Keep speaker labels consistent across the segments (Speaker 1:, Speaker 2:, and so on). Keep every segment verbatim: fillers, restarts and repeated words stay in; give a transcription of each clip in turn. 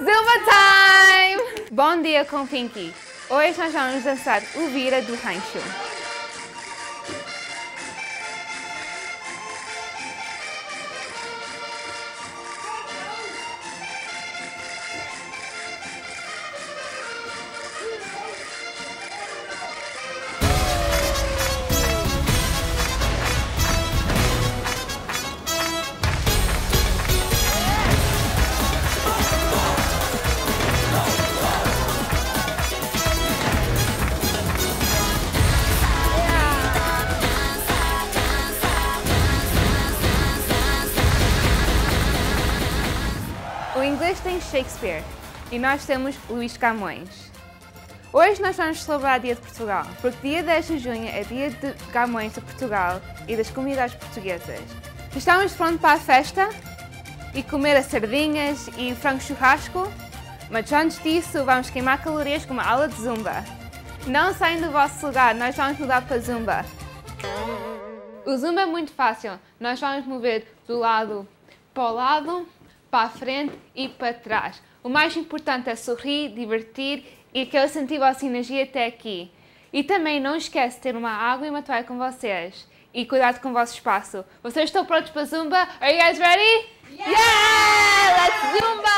Speaker 1: Zumba time! Bom dia com Pinky. Hoje nós vamos dançar o vira do rancho. O inglês tem Shakespeare e nós temos Luís Camões. Hoje nós vamos celebrar o Dia de Portugal, porque dia dez de junho é dia de Camões de Portugal e das comunidades portuguesas. Estamos prontos para a festa e comer as sardinhas e frango churrasco, mas antes disso vamos queimar calorias com uma aula de Zumba. Não saiam do vosso lugar, nós vamos mudar para Zumba. O Zumba é muito fácil, nós vamos mover do lado para o lado, para a frente e para trás. O mais importante é sorrir, divertir e que eu senti a vossa energia até aqui. E também não esquece de ter uma água e uma toalha com vocês. E cuidado com o vosso espaço. Vocês estão prontos para Zumba? Are you guys ready? Yeah! Yeah! Let's Zumba!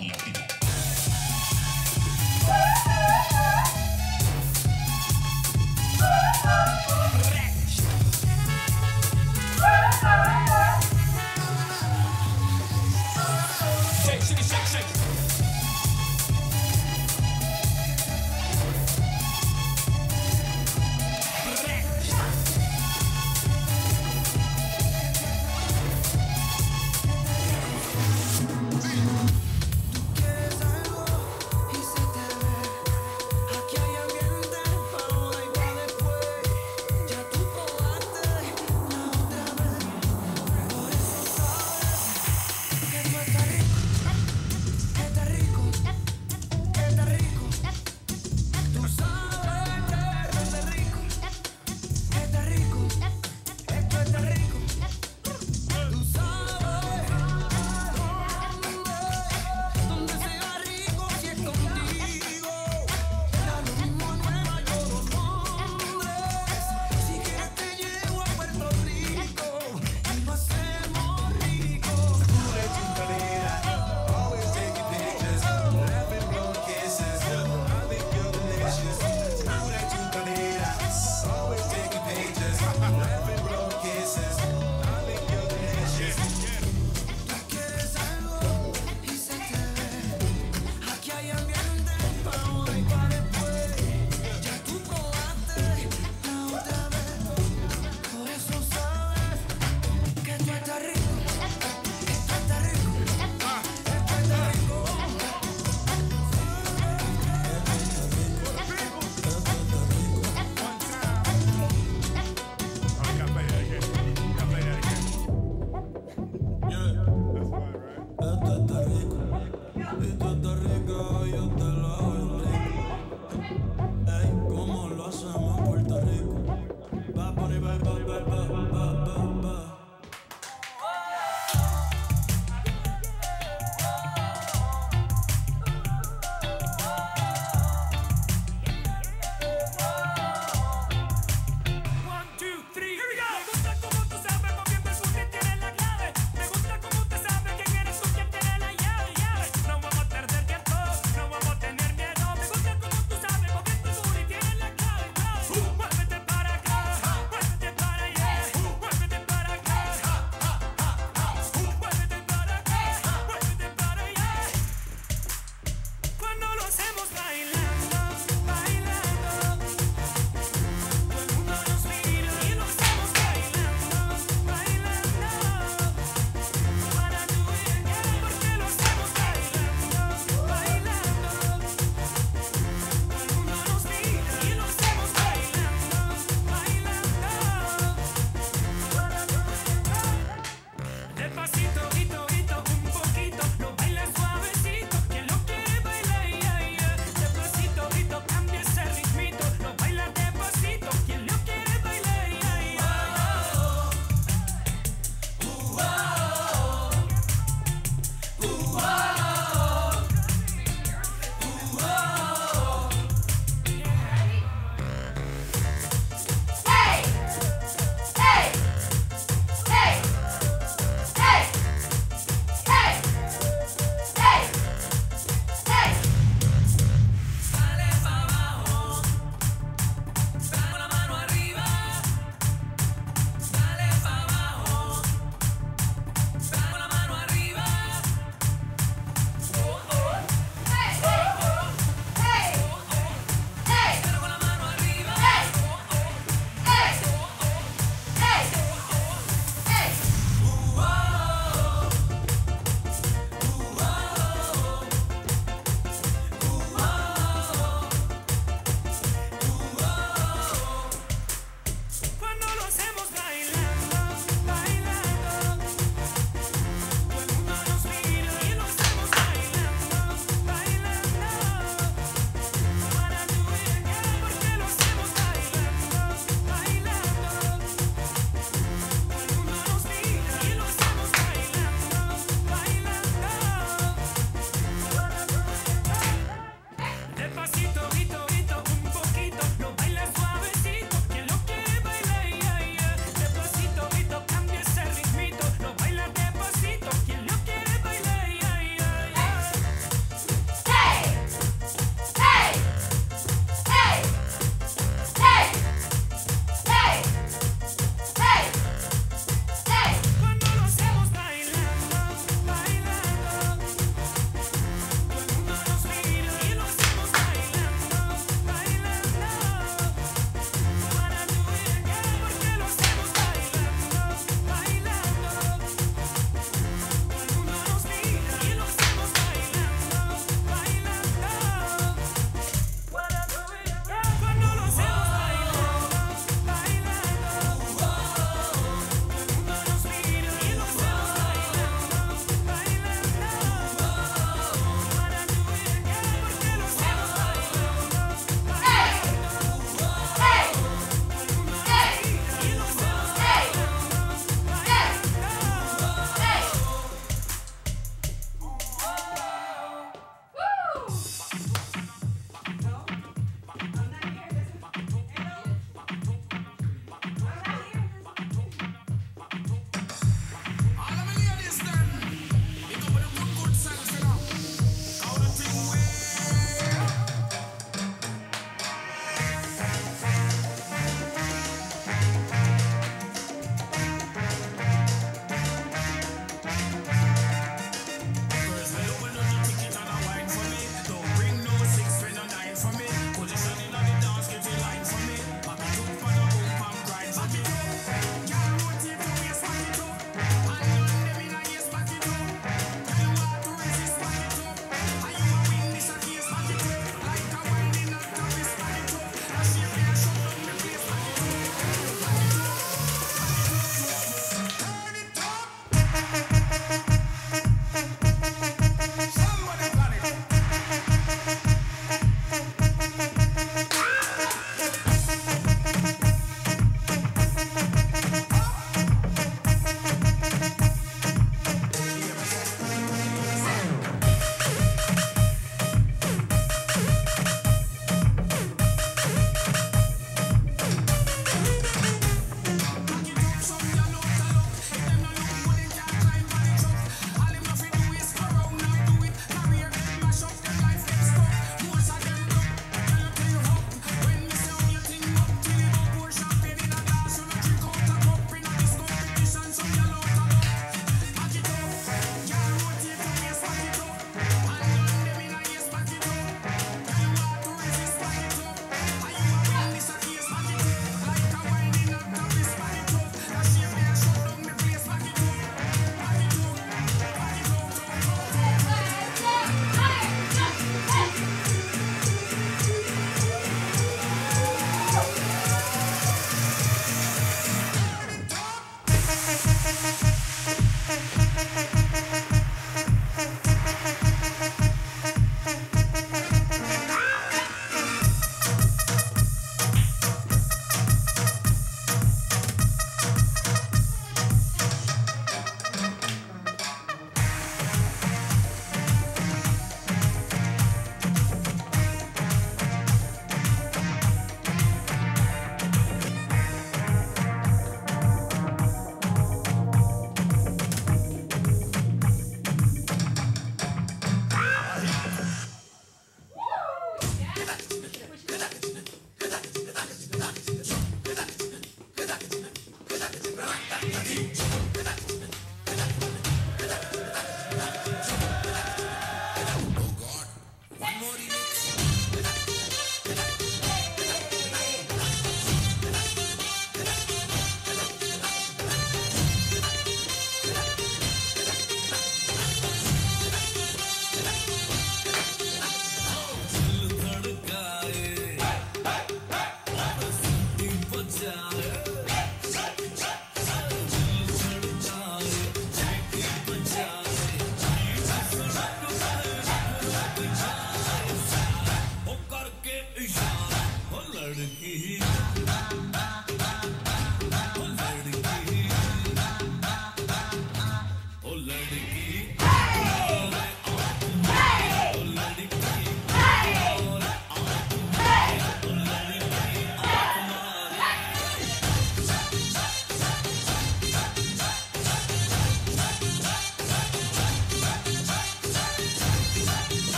Speaker 2: Latino. Shake, shake, shake, shake.
Speaker 3: Tú quieres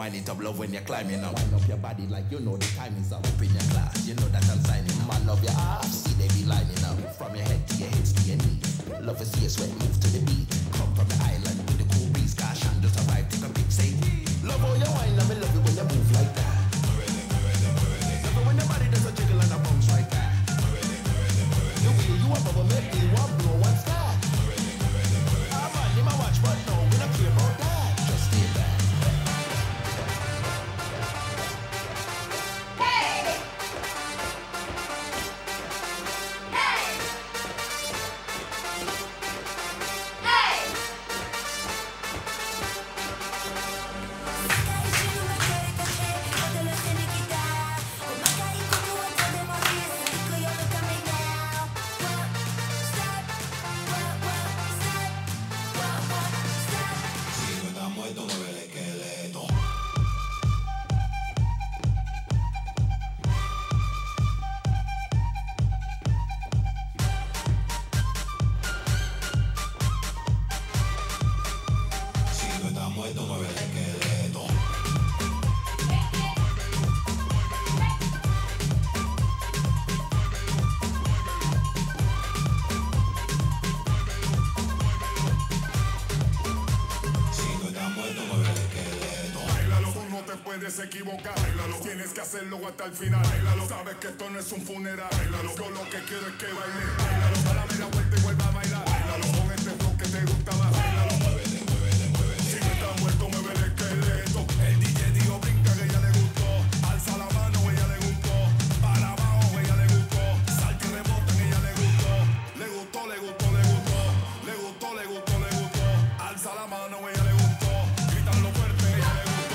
Speaker 3: wind it up, love when you're climbing up. Wind up your body like you know the time is up. Up in your class, you know that I'm signing. Man, love your ass, see they be lining up. From your head to your hips to your knees. Love to see your sweat move to the beat. Come from the island with the cool breeze. Cash and just arrive, take a pic, say love how you wine, let me love you when you move like that. Love it when your body does a jiggle and a bounce like that. The way you are bubble make me want blow one star. Ah man, you my watch, but no, we don't care about that. Just stay back.
Speaker 4: Puedes equivocar, bailalo, tienes que hacerlo hasta el final, bailalo, sabes que esto no es un funeral, bailalo, yo lo que quiero es que baile, bailalo, dale la vuelta y vuelva a bailar, bailalo, con este flow que te gusta más, bailalo, muévete, muévete, muévete, si no estás muerto mueve el esqueleto, el D J dijo brinca que ella le gustó, alza la mano ella le gustó, para abajo ella le gustó, salta y rebota que ella le gustó, le gustó, le gustó, le gustó, le gustó, le gustó, le gustó, alza la mano ella le gustó, gritarlo fuerte ella le gustó.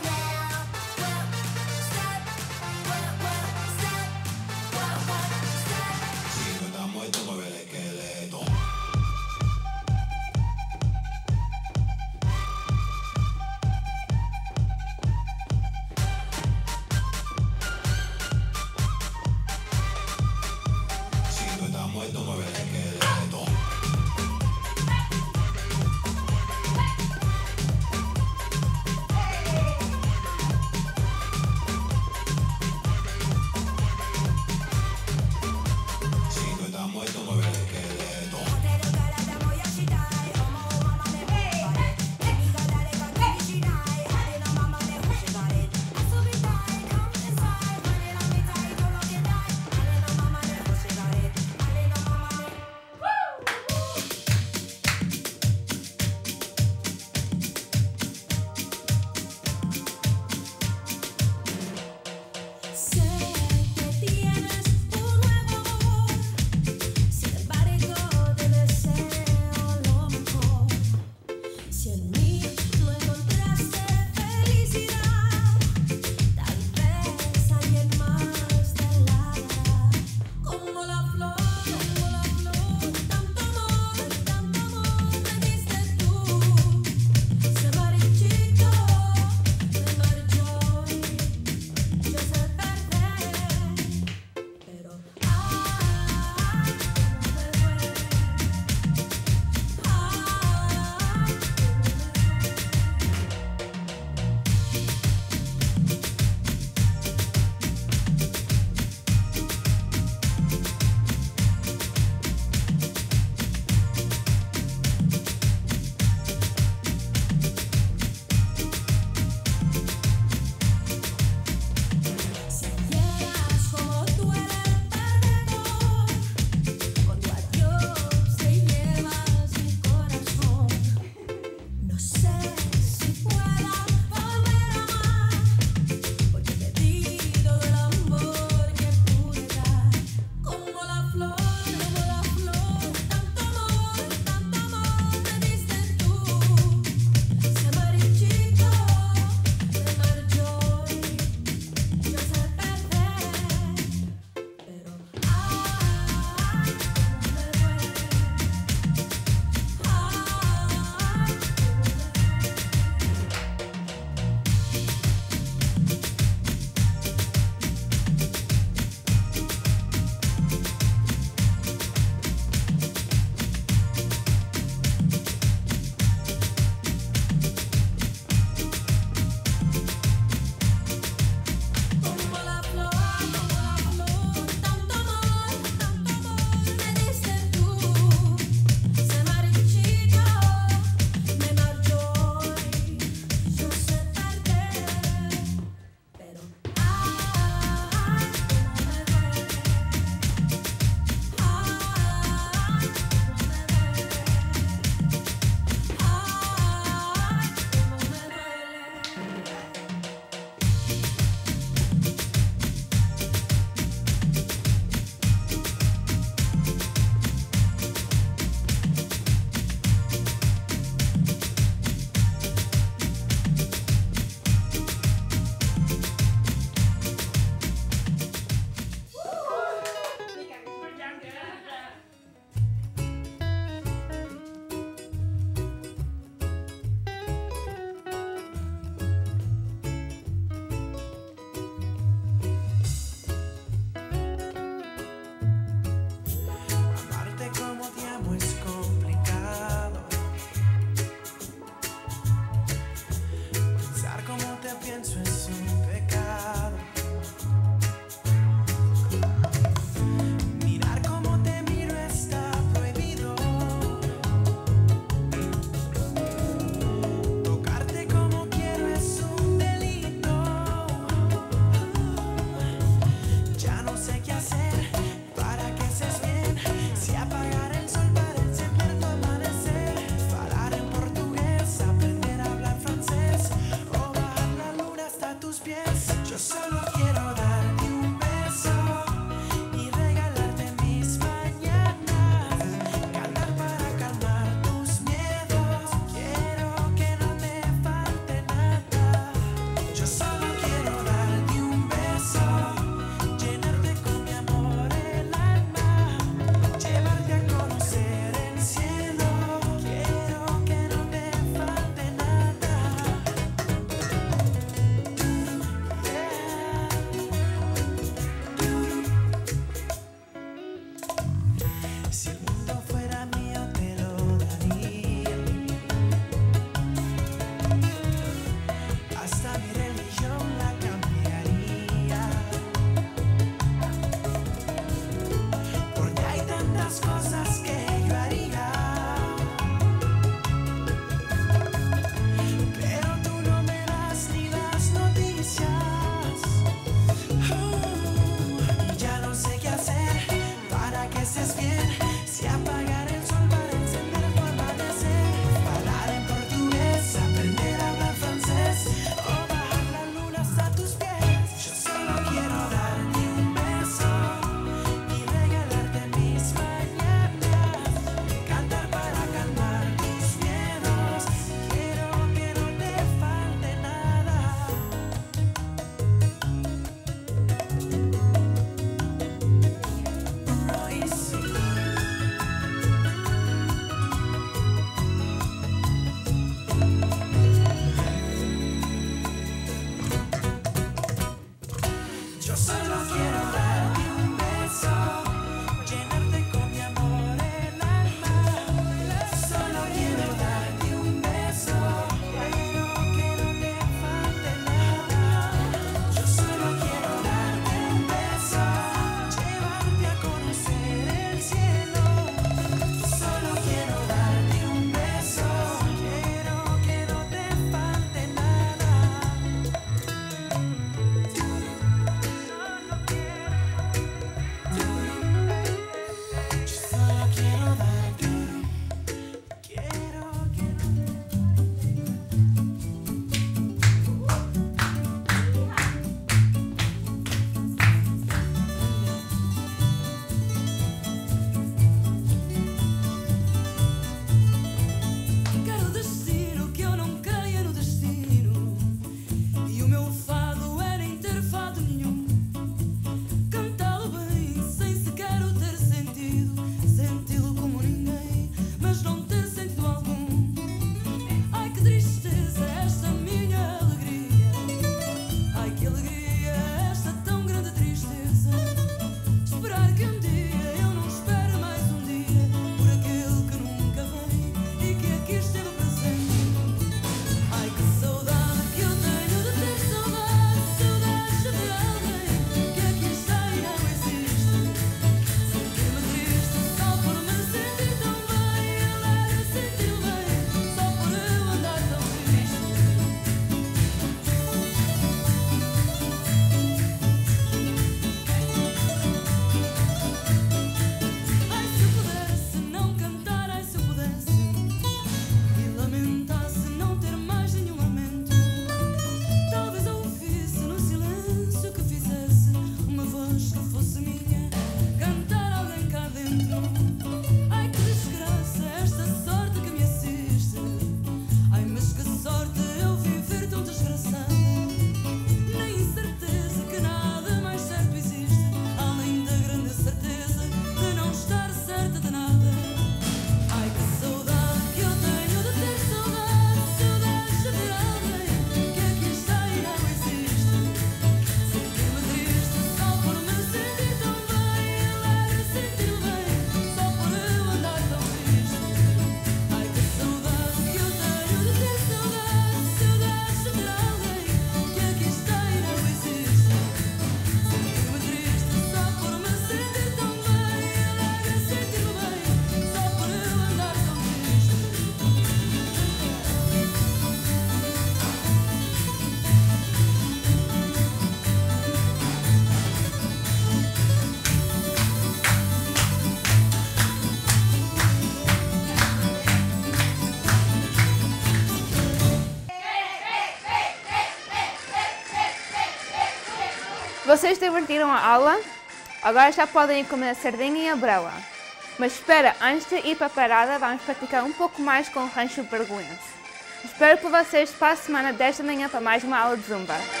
Speaker 1: Vocês divertiram a aula? Agora já podem ir comer a sardinha e a brela. Mas espera, antes de ir para a parada, vamos praticar um pouco mais com o Rancho Berguense. Espero por vocês para a semana dez da manhã para mais uma aula de Zumba.